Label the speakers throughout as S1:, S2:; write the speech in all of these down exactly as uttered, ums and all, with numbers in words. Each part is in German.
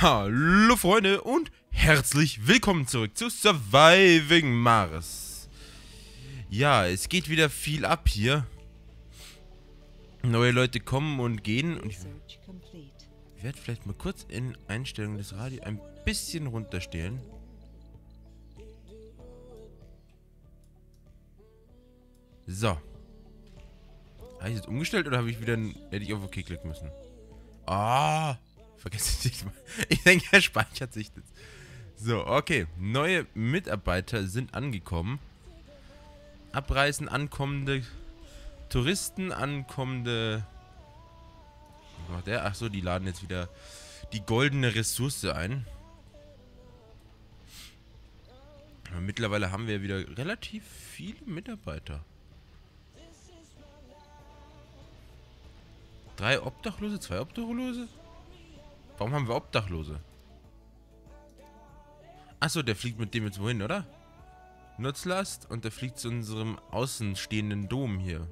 S1: Hallo Freunde und herzlich willkommen zurück zu Surviving Mars. Ja, es geht wieder viel ab hier. Neue Leute kommen und gehen und ich werde vielleicht mal kurz in Einstellungen des Radios ein bisschen runterstellen. So. Habe ich jetzt umgestellt oder habe ich wieder hätte ich auf OK klicken müssen? Ah, vergesst nicht mal. Ich denke, er speichert sich das. So, okay. Neue Mitarbeiter sind angekommen. Abreisen, ankommende Touristen, ankommende... Was macht der? Achso, die laden jetzt wieder die goldene Ressource ein. Aber mittlerweile haben wir wieder relativ viele Mitarbeiter. Drei Obdachlose, zwei Obdachlose? Warum haben wir Obdachlose? Achso, der fliegt mit dem jetzt wohin, oder? Nutzlast und der fliegt zu unserem außenstehenden Dom hier.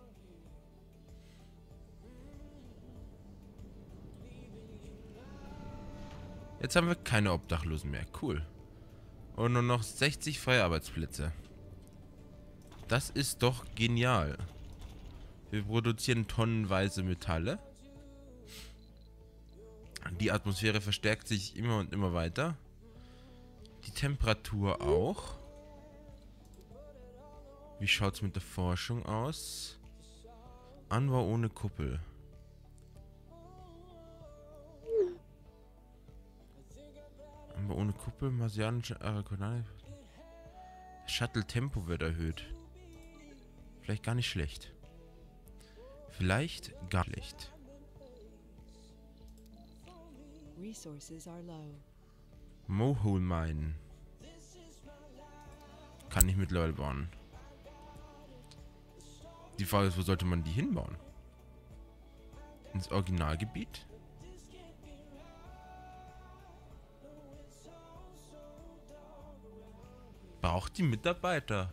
S1: Jetzt haben wir keine Obdachlosen mehr. Cool. Und nur noch sechzig freie Arbeitsplätze. Das ist doch genial. Wir produzieren tonnenweise Metalle. Die Atmosphäre verstärkt sich immer und immer weiter. Die Temperatur auch. Wie schaut es mit der Forschung aus? Anbau ohne Kuppel. Anbau ohne Kuppel, marsianische Arakonale. Shuttle-Tempo wird erhöht. Vielleicht gar nicht schlecht. Vielleicht gar nicht. Mohole Mine. Kann ich mittlerweile bauen. Die Frage ist, wo sollte man die hinbauen? Ins Originalgebiet? Braucht die Mitarbeiter?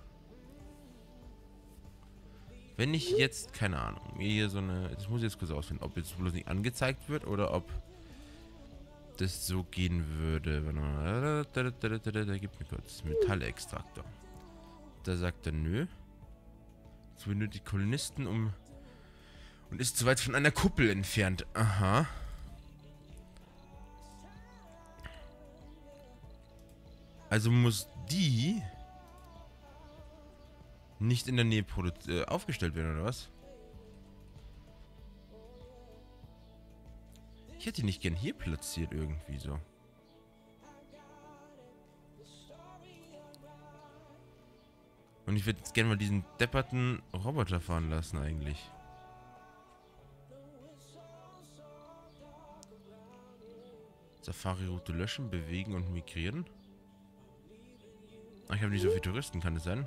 S1: Wenn ich jetzt, keine Ahnung, mir hier so eine... Das muss ich jetzt kurz ausfinden, ob jetzt bloß nicht angezeigt wird oder ob das so gehen würde. Da gibt mir kurz Metallextraktor. Da sagt er, nö. Es benötigt Kolonisten um... Und ist zu weit von einer Kuppel entfernt. Aha. Also muss die... nicht in der Nähe äh, aufgestellt werden, oder was? Ich hätte die nicht gern hier platziert, irgendwie so. Und ich würde jetzt gerne mal diesen depperten Roboter fahren lassen, eigentlich. Safari-Route löschen, bewegen und migrieren. Ach, ich habe nicht so viele Touristen, kann es sein?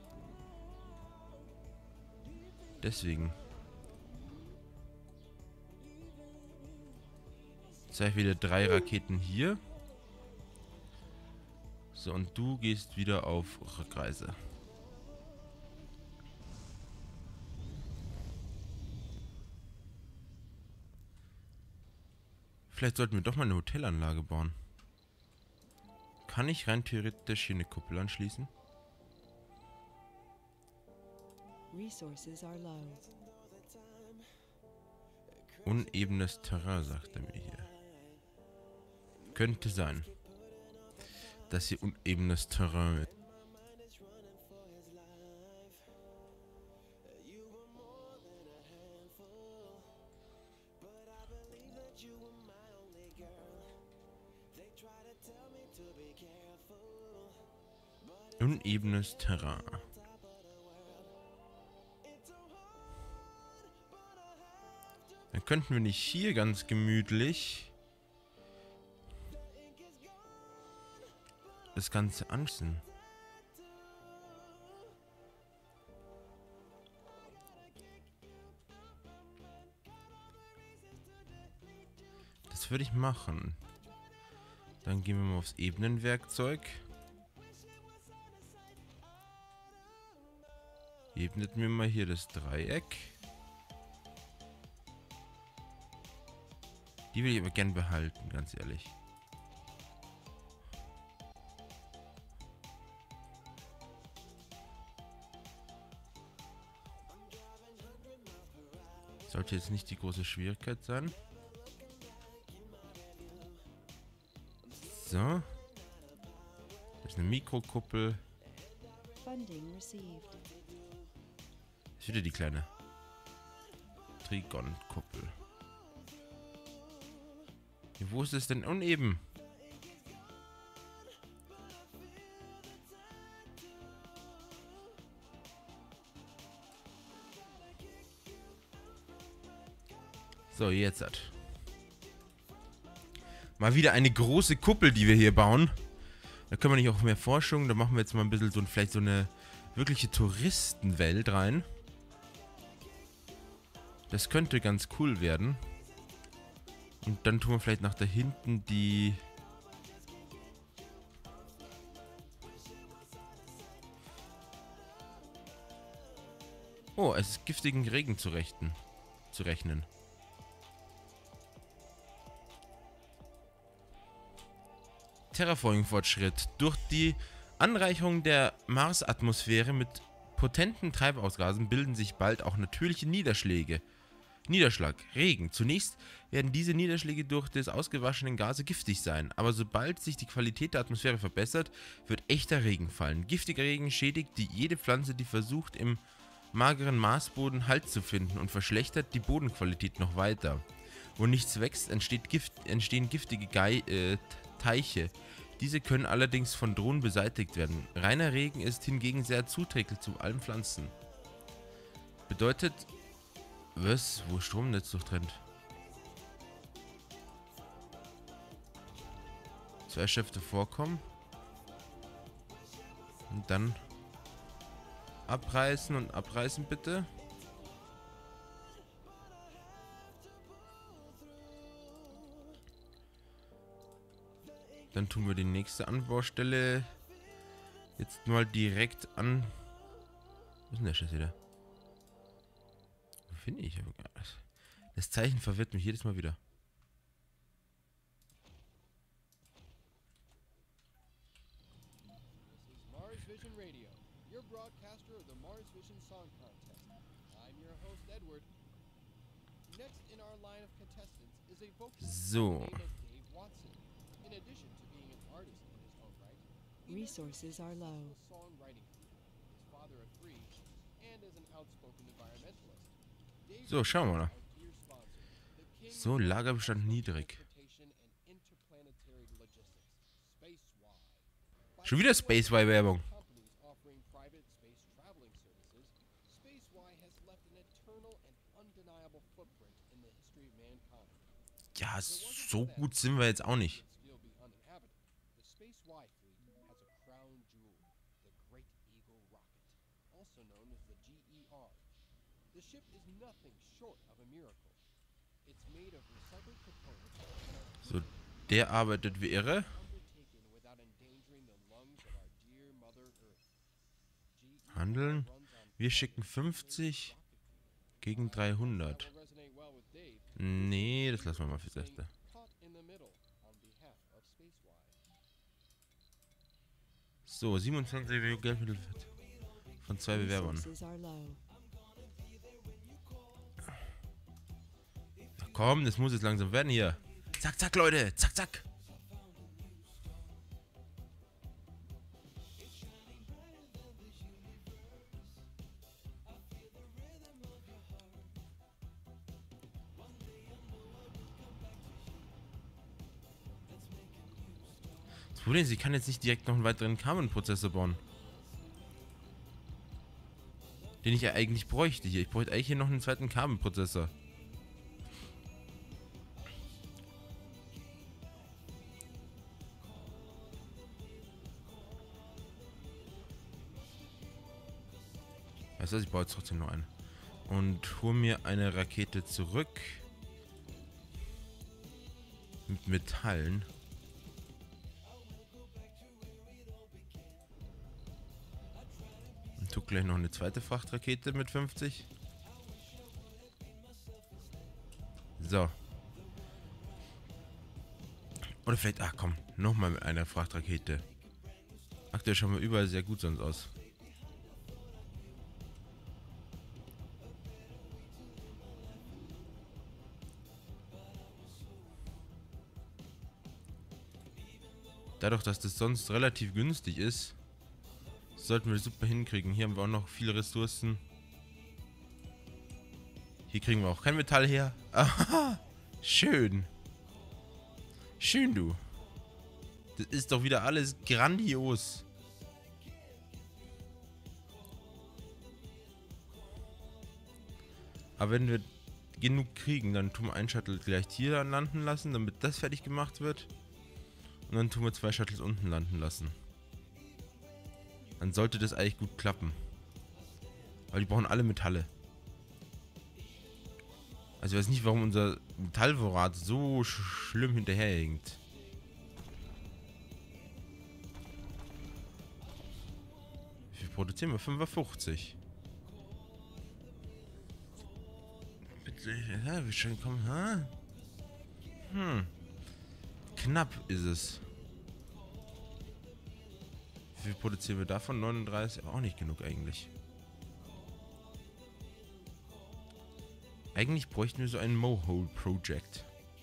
S1: Deswegen. Jetzt habe ich wieder drei Raketen hier. So, und du gehst wieder auf Rückreise. Vielleicht sollten wir doch mal eine Hotelanlage bauen. Kann ich rein theoretisch hier eine Kuppel anschließen? Unebenes Terrain, sagt er mir hier. Könnte sein, dass hier unebenes Terrain ist. Unebenes Terrain. Dann könnten wir nicht hier ganz gemütlich das Ganze anziehen. Das würde ich machen. Dann gehen wir mal aufs Ebenenwerkzeug. Ebnet mir mal hier das Dreieck. Die will ich aber gern behalten, ganz ehrlich. Sollte jetzt nicht die große Schwierigkeit sein. So. Das ist eine Mikrokuppel. Das ist wieder die kleine Trigon-Kuppel. Wo ist es denn uneben? So, jetzt hat. Mal wieder eine große Kuppel, die wir hier bauen. Da können wir nicht auch mehr Forschung. Da machen wir jetzt mal ein bisschen so, vielleicht so eine wirkliche Touristenwelt rein. Das könnte ganz cool werden. Und dann tun wir vielleicht nach da hinten die... Oh, es ist giftigen Regen zu rechten. Zu rechnen. Terraforming-Fortschritt. Durch die Anreicherung der Marsatmosphäre mit potenten Treibhausgasen bilden sich bald auch natürliche Niederschläge. Niederschlag, Regen. Zunächst werden diese Niederschläge durch das ausgewaschenen Gase giftig sein, aber sobald sich die Qualität der Atmosphäre verbessert, wird echter Regen fallen. Giftiger Regen schädigt die, jede Pflanze, die versucht, im mageren Marsboden Halt zu finden und verschlechtert die Bodenqualität noch weiter. Wo nichts wächst, entsteht Gift, entstehen giftige Gei äh, Teiche. Diese können allerdings von Drohnen beseitigt werden. Reiner Regen ist hingegen sehr zuträglich zu allen Pflanzen. Bedeutet... Was? Wo Stromnetz durchtrennt? Zwei Schäfte vorkommen. Und dann abreißen und abreißen bitte. Dann tun wir die nächste Anbaustelle jetzt mal direkt an. Wo ist denn der Schiss wieder? Wo finde ich? Das Zeichen verwirrt mich jedes Mal wieder.
S2: Mars Vision Radio, your broadcaster of the Mars Vision Song Contest. I'm your host Edward. Next in our line of contestants is a vocalist
S1: So.
S2: named Dave Watson. In addition to being an artist in his own right, he
S3: Resources are low.
S2: has a songwriting career, his father of three, and as an outspoken environmentalist. Dave
S1: So, schauen wir mal.
S2: is our dear sponsor, the king
S1: So, Lagerbestand niedrig.
S2: transportation and interplanetary logistics, SpaceY.
S1: Schon wieder Spaceway-Werbung.
S2: Companies offering private space traveling services, SpaceY has left an eternal and undeniable footprint in the history of mankind.
S1: Ja, so gut sind wir jetzt auch nicht.
S2: Would still be uninhabited. The SpaceY fleet has a crown jewel, the Great Eagle rocket, also known as the G E R. The ship is nothing short of a miracle. It's made of recycled components and are
S1: So, der arbeitet wie irre.
S2: undertaken without endangering the lungs of our dear Mother Earth. G E R
S1: Handeln.
S2: runs on
S1: Wir schicken fünfzig gegen dreihundert.
S2: will resonate well with Dave.
S1: Nee, das lassen wir mal fürs Erste.
S2: Caught in the middle on behalf of SpaceY.
S1: So, siebenundzwanzig Geldmittel von zwei Bewerbern.
S3: Resources are low.
S1: Ja, komm, das muss jetzt langsam werden hier. Zack, zack, Leute. Zack, zack. Das Problem ist, ich kann jetzt nicht direkt noch einen weiteren Carbon-Prozessor bauen. Den ich ja eigentlich bräuchte hier. Ich bräuchte eigentlich hier noch einen zweiten Carbon-Prozessor. Weißt du was, ich baue jetzt trotzdem noch einen. Und hole mir eine Rakete zurück. Mit Metallen. Und tu gleich noch eine zweite Frachtrakete mit fünfzig. So. Oder vielleicht, ach komm, nochmal mit einer Frachtrakete. Aktuell schauen wir überall sehr gut sonst aus. Dadurch, dass das sonst relativ günstig ist, sollten wir super hinkriegen. Hier haben wir auch noch viele Ressourcen. Hier kriegen wir auch kein Metall her. Aha, schön. Schön, du. Das ist doch wieder alles grandios. Aber wenn wir genug kriegen, dann tun wir einen Shuttle gleich hier dann landen lassen, damit das fertig gemacht wird. Und dann tun wir zwei Shuttles unten landen lassen. Dann sollte das eigentlich gut klappen. Weil die brauchen alle Metalle. Also ich weiß nicht, warum unser Metallvorrat so sch schlimm hinterherhängt. Wie viel produzieren wir? fünfundfünfzig. Bitte, ja, wie schön kommen, ha? Hm. Knapp ist es. Wie viel produzieren wir davon? neununddreißig, aber auch nicht genug eigentlich. Eigentlich bräuchten wir so ein Mohole-Project.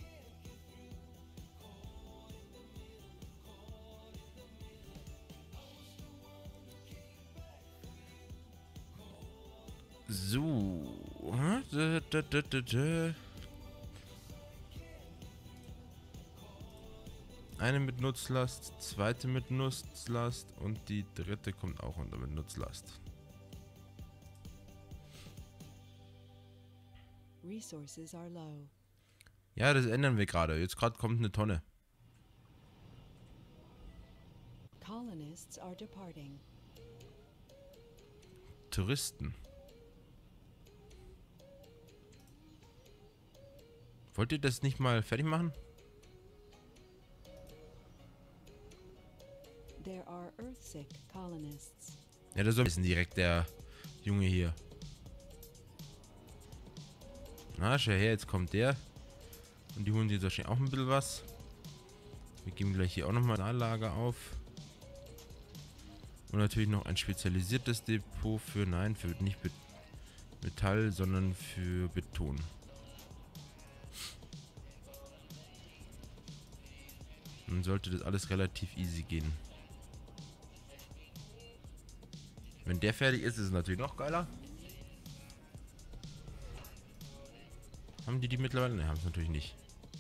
S1: So. Da, da, da, da, da. Eine mit Nutzlast, zweite mit Nutzlast und die dritte kommt auch unter mit Nutzlast.
S3: Resources are low.
S1: Ja, das ändern wir gerade. Jetzt gerade kommt eine Tonne.
S3: Colonists are departing.
S1: Touristen. Wollt ihr das nicht mal fertig machen?
S3: There are Earthsick colonists.
S1: Ja, das soll wissen direkt der Junge hier. Na, schau her, jetzt kommt der. Und die holen jetzt wahrscheinlich auch ein bisschen was. Wir geben gleich hier auch nochmal ein Lager auf. Und natürlich noch ein spezialisiertes Depot für, nein, für nicht Metall, sondern für Beton. Dann sollte das alles relativ easy gehen. Wenn der fertig ist, ist es natürlich noch geiler. Haben die die mittlerweile? Ne, haben es natürlich nicht.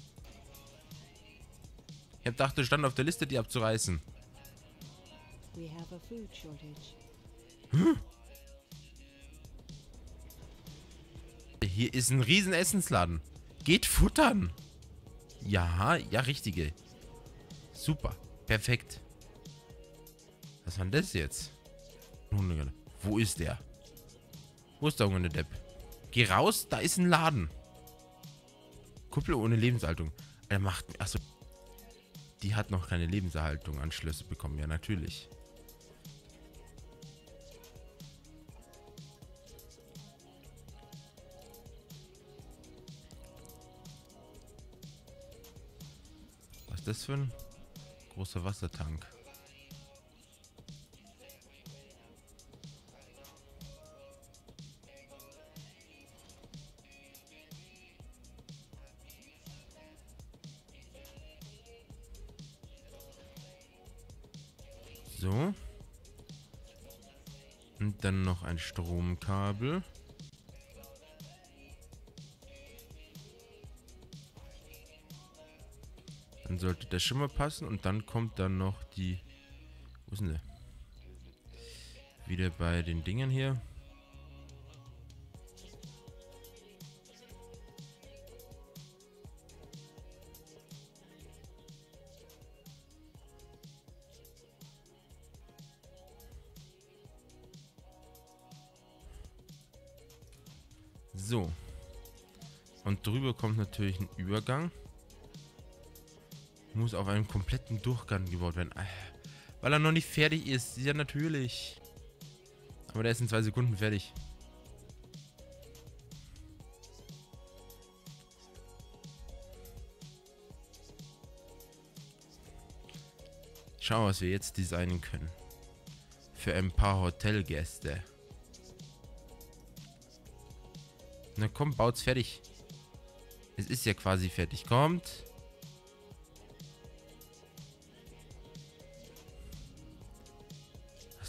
S1: Ich hab gedacht, es stand auf der Liste, die abzureißen.
S3: We have a food shortage.
S1: Hm? Hier ist ein riesen Essensladen. Geht futtern. Ja, ja, richtige. Super. Perfekt. Was war denn das jetzt? Wo ist der? Wo ist der Junge, Depp? Geh raus, da ist ein Laden. Kuppel ohne Lebenserhaltung. Er macht... Achso. Die hat noch keine Lebenserhaltung Anschlüsse bekommen. Ja, natürlich. Was ist das für ein großer Wassertank? So. Und dann noch ein Stromkabel. Dann sollte das schon mal passen. Und dann kommt dann noch die... Wo ist denn der? Wieder bei den Dingen hier. So. Und drüber kommt natürlich ein Übergang. Muss auf einem kompletten Durchgang gebaut werden. Weil er noch nicht fertig ist. Ja, natürlich. Aber der ist in zwei Sekunden fertig. Schau, was wir jetzt designen können. Für ein paar Hotelgäste. Na komm, baut's fertig. Es ist ja quasi fertig. Kommt.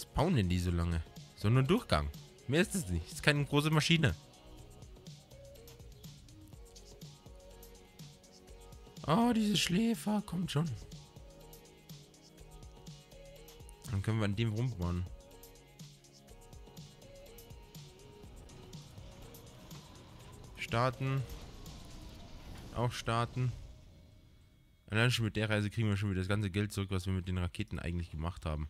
S1: spawnen denn die so lange? So nur ein Durchgang. Mehr ist es nicht. Es ist keine große Maschine. Oh, diese Schläfer. Kommt schon. Dann können wir an dem rumbauen. Starten. Auch starten. Allein schon mit der Reise kriegen wir schon wieder das ganze Geld zurück, was wir mit den Raketen eigentlich gemacht haben.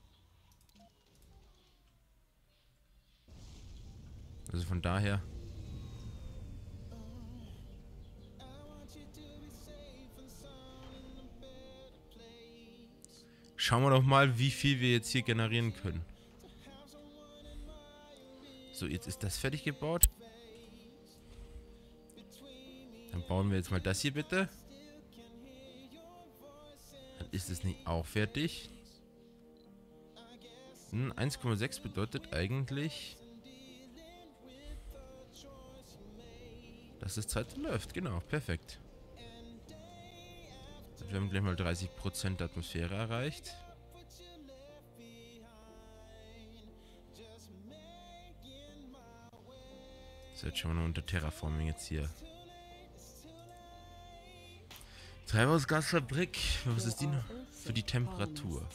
S1: Also von daher. Schauen wir doch mal, wie viel wir jetzt hier generieren können. So, jetzt ist das fertig gebaut. Dann bauen wir jetzt mal das hier bitte. Dann ist es nicht auch fertig. Hm, eins Komma sechs bedeutet eigentlich, dass das zweite läuft. Genau, perfekt. Wir haben gleich mal dreißig Prozent der Atmosphäre erreicht. So, jetzt schauen wir noch unter Terraforming jetzt hier. Treibhausgasfabrik. Was ist die noch? Für die Temperatur.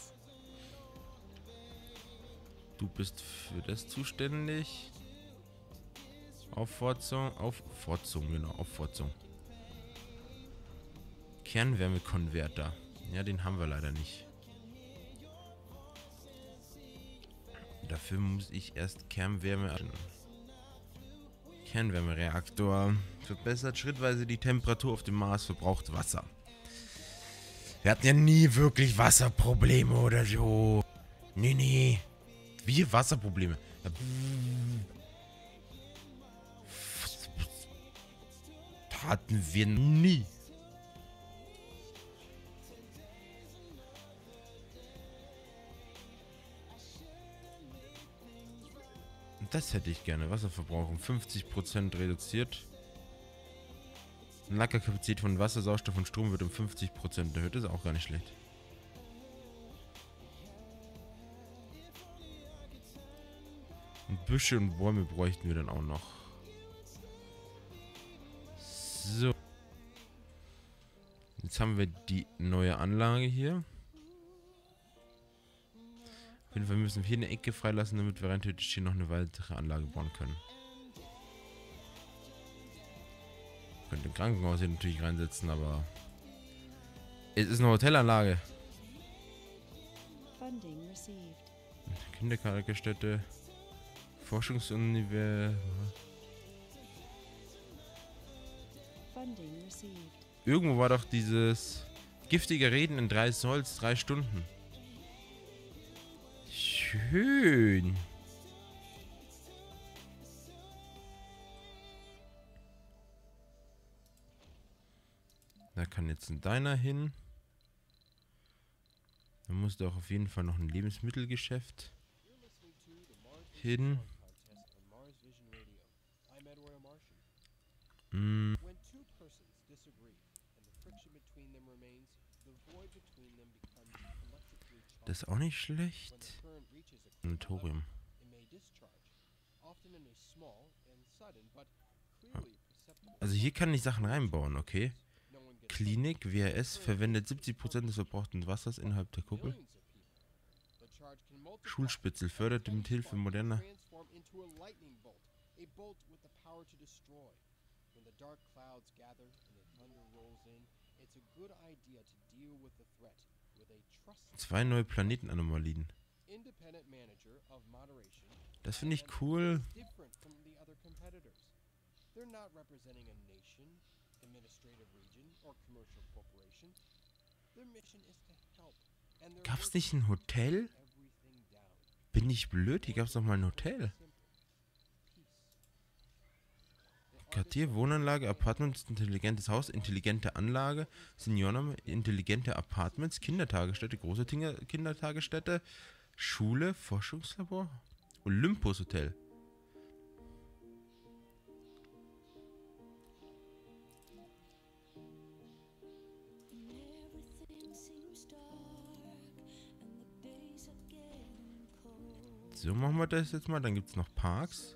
S1: Du bist für das zuständig. Auffortzung. Auffortzung, genau. Auffortzung. Kernwärmekonverter. Ja, den haben wir leider nicht. Dafür muss ich erst Kernwärme... Kernwärmereaktor. Verbessert schrittweise die Temperatur auf dem Mars, verbraucht Wasser. Wir hatten ja nie wirklich Wasserprobleme oder so. Nee, nee. Wir Wasserprobleme. Hatten wir nie. Das hätte ich gerne. Wasserverbrauch um fünfzig Prozent reduziert. Lackerkapazität von Wasser, Sauerstoff und Strom wird um fünfzig Prozent erhöht. Das ist auch gar nicht schlecht. Und Büsche und Bäume bräuchten wir dann auch noch. So. Jetzt haben wir die neue Anlage hier. Auf jeden Fall müssen wir hier eine Ecke freilassen, damit wir rein theoretisch hier noch eine weitere Anlage bauen können. Ich könnte ein Krankenhaus hier natürlich reinsetzen, aber es ist eine Hotelanlage. Kindertagesstätte, Forschungsuniversität. Irgendwo war doch dieses giftige Reden in drei Solls, drei Stunden. Schön. Da kann jetzt ein Diner hin. Da muss doch auf jeden Fall noch ein Lebensmittelgeschäft hin. Mm. Das ist auch nicht schlecht. Sanatorium. Also hier kann ich Sachen reinbauen, okay. Klinik, W H S, verwendet siebzig Prozent des verbrauchten Wassers innerhalb der Kuppel. Schulspitzel fördert mit Hilfe moderner... Zwei neue Planetenanomalien. Das finde ich cool. Gab's nicht ein Hotel? Bin ich blöd? Hier gab's doch mal ein Hotel. Quartier, Wohnanlage, Apartments, intelligentes Haus, intelligente Anlage, Senioren, intelligente Apartments, Kindertagesstätte, große Kindertagesstätte, Schule, Forschungslabor, Olympus Hotel. So machen wir das jetzt mal. Dann gibt es noch Parks.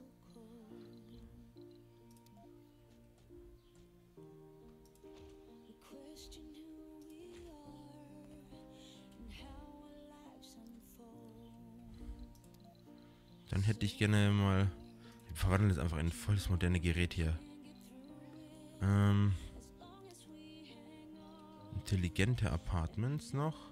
S1: Dann hätte ich gerne mal... Wir verwandeln jetzt einfach in ein volles moderne Gerät hier. Ähm... Intelligente Apartments noch.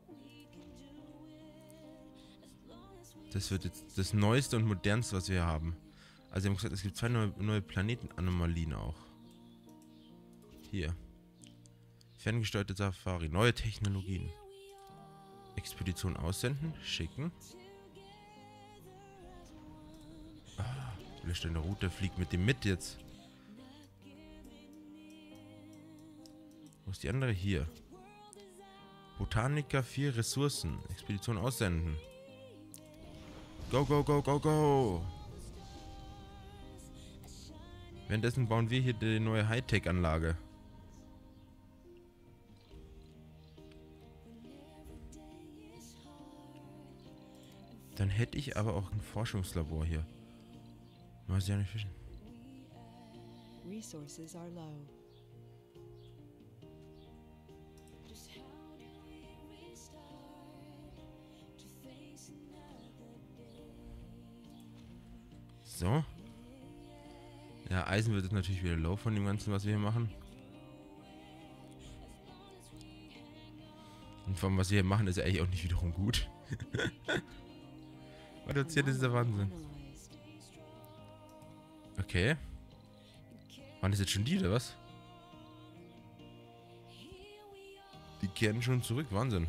S1: Das wird jetzt das Neueste und Modernste, was wir haben. Also wir haben gesagt, es gibt zwei neue, neue Planetenanomalien auch. Hier. Ferngesteuerte Safari. Neue Technologien. Expedition aussenden. Schicken. Ah, löscht eine Route. Fliegt mit dem mit jetzt. Wo ist die andere? Hier. Botaniker vier Ressourcen. Expedition aussenden. Go, go, go, go, go. Währenddessen bauen wir hier die neue Hightech-Anlage. Dann hätte ich aber auch ein Forschungslabor hier. Weiß ich ja nicht fischen.
S3: Resources are low.
S1: So. Ja, Eisen wird jetzt natürlich wieder low von dem Ganzen, was wir hier machen. Und vor allem, was wir hier machen, ist ja eigentlich auch nicht wiederum gut. Reduziert ist der Wahnsinn. Okay. Waren das jetzt schon die, oder was? Die kehren schon zurück. Wahnsinn.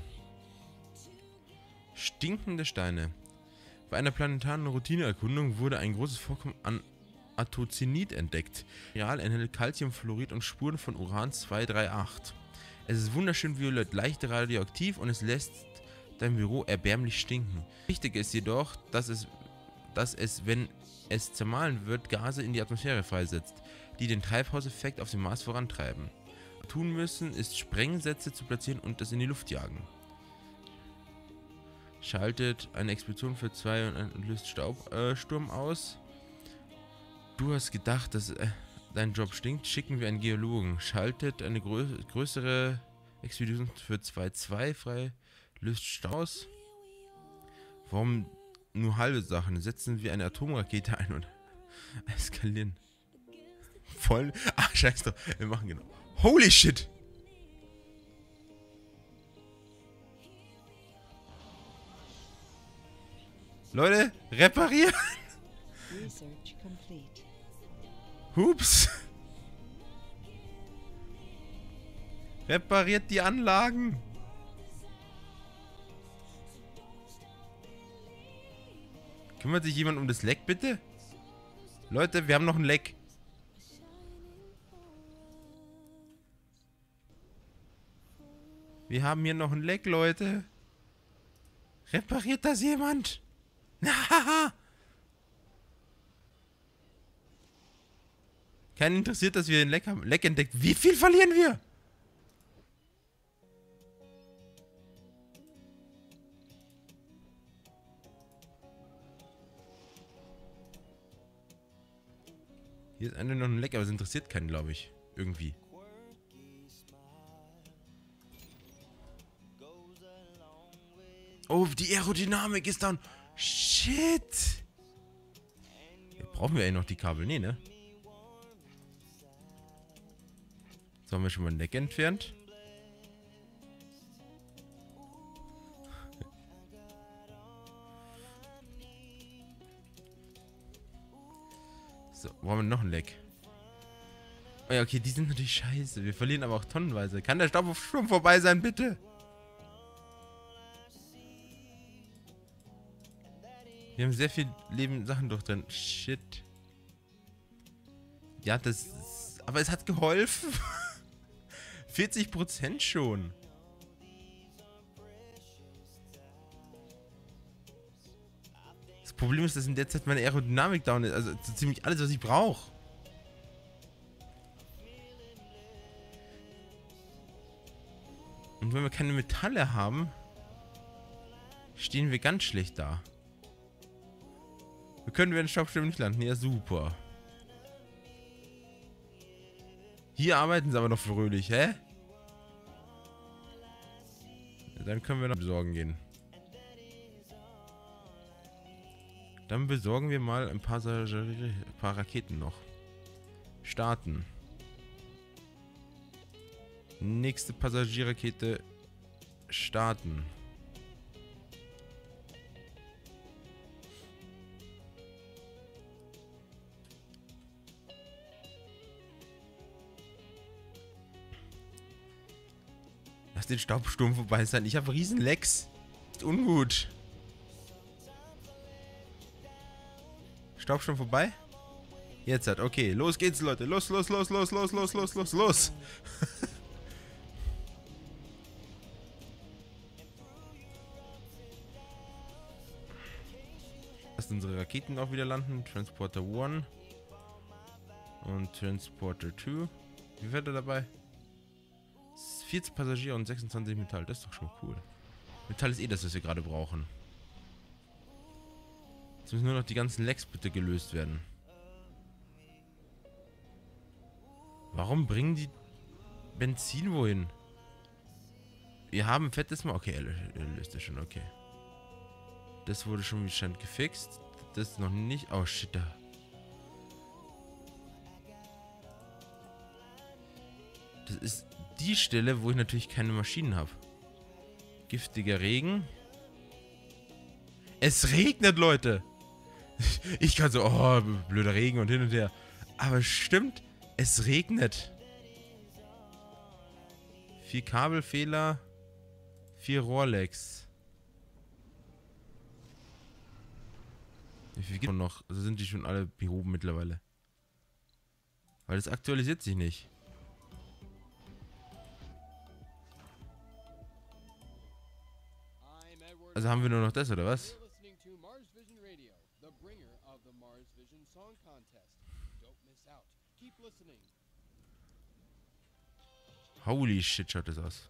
S1: Stinkende Steine. Bei einer planetaren Routineerkundung wurde ein großes Vorkommen an Athozinit entdeckt. Mineral enthält Calciumfluorid und Spuren von Uran zwei drei acht. Es ist wunderschön violett, leicht radioaktiv und es lässt dein Büro erbärmlich stinken. Wichtig ist jedoch, dass es, dass es, wenn es zermahlen wird, Gase in die Atmosphäre freisetzt, die den Treibhauseffekt auf dem Mars vorantreiben. Was wir tun müssen, ist Sprengsätze zu platzieren und das in die Luft jagen. Schaltet eine Expedition für zwei und löst Staubsturm äh, aus. Du hast gedacht, dass äh, dein Job stinkt. Schicken wir einen Geologen. Schaltet eine grö größere Expedition für zwei zwei frei. Löst Staus. Warum nur halbe Sachen? Setzen wir eine Atomrakete ein und eskalieren. Voll. Ach, scheiß doch. Wir machen genau. Holy shit! Leute, reparieren!
S3: Research complete.
S1: Hups! Repariert die Anlagen! Kümmert sich jemand um das Leck, bitte? Leute, wir haben noch ein Leck. Wir haben hier noch ein Leck, Leute. Repariert das jemand? Haha! Keinen interessiert, dass wir ein Leck haben. Leck entdeckt. Wie viel verlieren wir? Hier ist einer noch ein Leck, aber es interessiert keinen, glaube ich. Irgendwie. Oh, die Aerodynamik ist dann... Shit! Hier brauchen wir eigentlich noch die Kabel. Nee, ne? So, haben wir schon mal ein Leck entfernt. So, wo haben wir noch ein Leck? Oh ja, okay, die sind natürlich scheiße. Wir verlieren aber auch tonnenweise. Kann der Staubsturm vorbei sein, bitte? Wir haben sehr viel Leben Sachen durch drin. Shit. Ja, das... Aber es hat geholfen. vierzig Prozent schon. Das Problem ist, dass in der Zeit meine Aerodynamik down ist. Also so ziemlich alles, was ich brauche. Und wenn wir keine Metalle haben, stehen wir ganz schlecht da. Wir können wir in Staubsturm nicht landen. Ja, super. Hier arbeiten sie aber noch fröhlich, hä? Ja, dann können wir noch besorgen gehen. Dann besorgen wir mal ein paar, ein paar Raketen noch. Starten. Nächste Passagierrakete starten. Lass den Staubsturm vorbei sein. Ich habe riesen Lecks. Ist ungut. Staubsturm vorbei? Jetzt hat. Okay, los geht's, Leute. Los, los, los, los, los, los, los, los, los. Lass unsere Raketen auch wieder landen. Transporter eins und Transporter zwei. Wie wird er dabei? vierzig Passagiere und sechsundzwanzig Metall. Das ist doch schon mal cool. Metall ist eh das, was wir gerade brauchen. Jetzt müssen nur noch die ganzen Lecks bitte gelöst werden. Warum bringen die Benzin wohin? Wir haben fettes Mal. Okay, er, er löst das schon, okay. Das wurde schon wie scheint gefixt. Das noch nicht. Oh shit, da. Das ist die Stelle, wo ich natürlich keine Maschinen habe. Giftiger Regen. Es regnet, Leute. Ich kann so, oh, blöder Regen und hin und her. Aber stimmt, es regnet. Vier Kabelfehler. Vier Rohrlecks. Wie viel gibt es noch? Also sind die schon alle behoben mittlerweile. Weil das aktualisiert sich nicht. Also haben wir nur noch das, oder was? Holy shit, schaut das aus.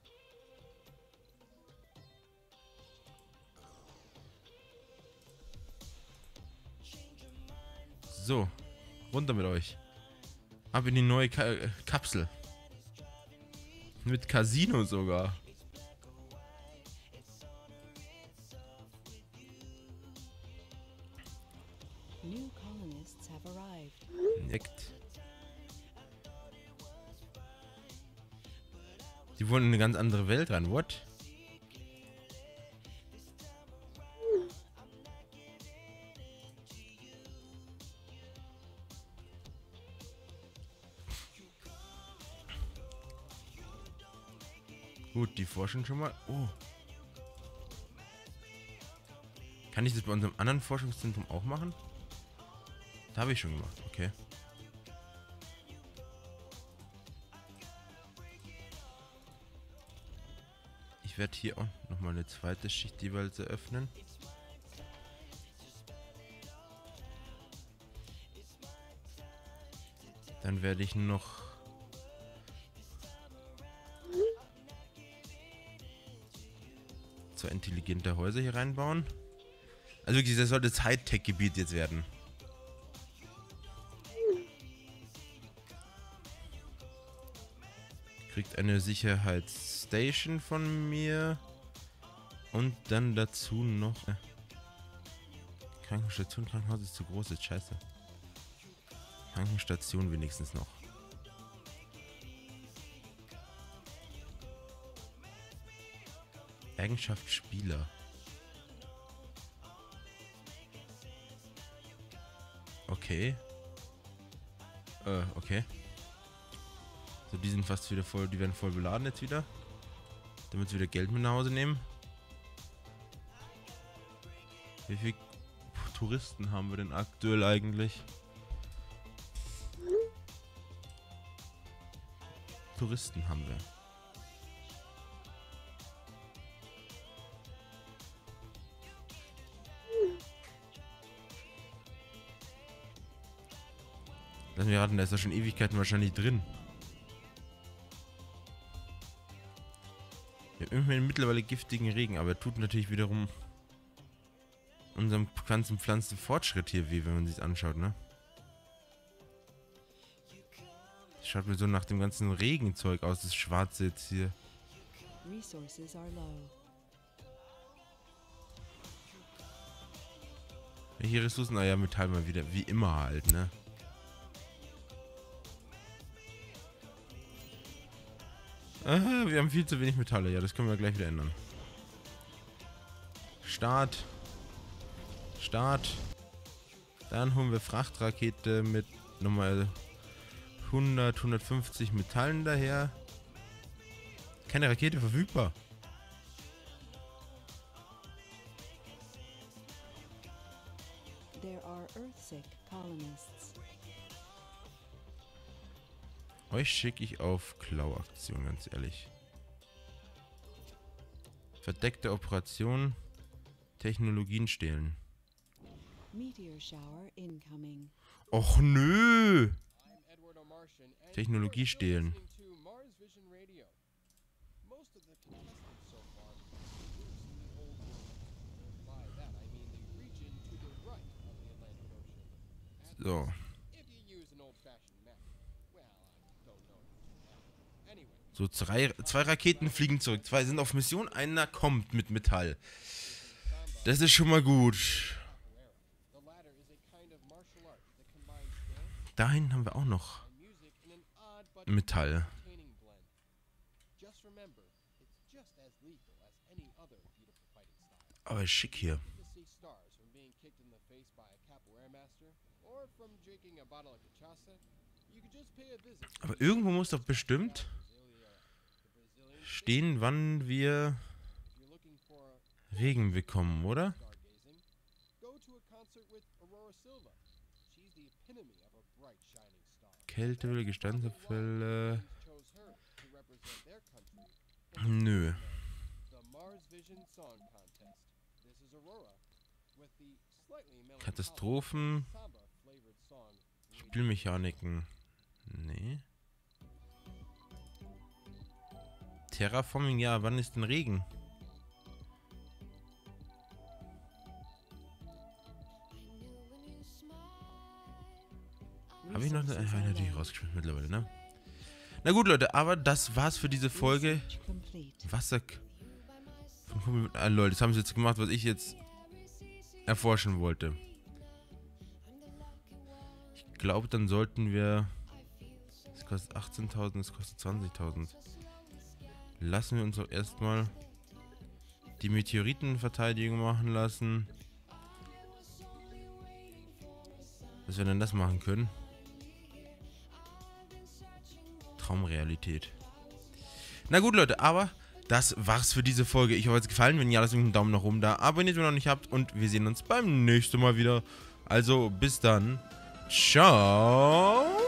S1: So, runter mit euch. Ab in die neue Ka äh, Kapsel. Mit Casino sogar.
S3: New colonists have arrived.
S1: Neckt. Die wollen in eine ganz andere Welt rein. What? Gut, die forschen schon mal. Oh. Kann ich das bei unserem anderen Forschungszentrum auch machen? Das habe ich schon gemacht, okay. Ich werde hier auch nochmal eine zweite Schicht jeweils eröffnen. Dann werde ich noch zwei intelligente Häuser hier reinbauen. Also wirklich, das soll das Hightech-Gebiet jetzt werden. Kriegt eine Sicherheitsstation von mir. Und dann dazu noch... Äh, Krankenstation, Krankenhaus ist zu groß, ist scheiße. Krankenstation wenigstens noch. Eigenschaft Spieler. Okay. Äh, okay. So, die sind fast wieder voll, die werden voll beladen jetzt wieder. Damit sie wieder Geld mit nach Hause nehmen. Wie viele Touristen haben wir denn aktuell eigentlich? Touristen haben wir. Lass mich raten, da ist ja schon Ewigkeiten wahrscheinlich drin. Wir haben immerhin mittlerweile giftigen Regen, aber er tut natürlich wiederum unserem ganzen Pflanzenfortschritt hier weh, wenn man sich anschaut, ne? Das schaut mir so nach dem ganzen Regenzeug aus, das Schwarze jetzt hier.
S3: Resources are low.
S1: Welche Ressourcen? Naja, Metall mal wieder. Wie immer halt, ne? Aha, wir haben viel zu wenig Metalle. Ja, das können wir gleich wieder ändern. Start. Start. Dann holen wir Frachtrakete mit nochmal hundert, hundertfünfzig Metallen daher. Keine Rakete verfügbar.
S3: There are Earthsick colonists.
S1: Euch schicke ich auf Klauaktion, ganz ehrlich. Verdeckte Operation. Technologien stehlen.
S3: Meteor shower incoming.
S1: Och nö!
S2: I'm Edward O'Martian, and
S1: Technologie
S2: you're still
S1: stehlen.
S2: listening to Mars Vision Radio. Most of the contestants so far lives in the old world. By that I mean the region to the right of the Atlantic Ocean. At
S1: So.
S2: least, if you use an old-fashioned map. Well, I don't know if it's a map. Anyway,
S1: So, zwei, zwei Raketen fliegen zurück. Zwei sind auf Mission, einer kommt mit Metall. Das ist schon mal gut.
S2: the latter is a kind of martial art that combines dance
S1: Dahin haben wir auch noch
S2: and music in an odd but
S1: Metall.
S2: entertaining blend. Just remember, it's just as lethal as any other beautiful fighting style.
S1: Aber schick hier.
S2: To see stars from being kicked in the face by a capoeira master or from drinking a bottle of cachaça, you could just pay a visit.
S1: Aber irgendwo muss doch bestimmt stehen, wann wir
S2: If you're looking for
S1: Regen bekommen, oder?
S2: stargazing, go to a concert with Aurora Silva. She's the epitome of a bright shining star.
S1: Kältewelle, Gesteinsabfälle.
S2: Chose her to represent their country.
S1: Nö.
S2: The Mars Vision Song Contest. This is Aurora with the slightly melancholic
S1: Katastrophen.
S2: samba-flavored song.
S1: Spielmechaniken. Nee. Terraforming, ja, wann ist denn Regen? Habe ich noch eine?
S3: Resources
S1: Ja,
S3: are
S1: natürlich
S3: low.
S1: rausgeschmissen mittlerweile, ne? Na gut, Leute, aber das war's für diese Folge.
S3: Research complete.
S1: Wasser. Von Kumpel mit. Ah, Leute, das haben sie jetzt gemacht, was ich jetzt erforschen wollte. Ich glaube, dann sollten wir. Das kostet achtzehntausend, das kostet zwanzigtausend. Lassen wir uns doch erstmal die Meteoritenverteidigung machen lassen. Dass wir dann das machen können. Traumrealität. Na gut, Leute, aber das war's für diese Folge. Ich hoffe, es hat gefallen. Wenn ja, lasst einen Daumen nach oben da. Abonniert, wenn ihr noch nicht habt. Und wir sehen uns beim nächsten Mal wieder. Also, bis dann. Ciao.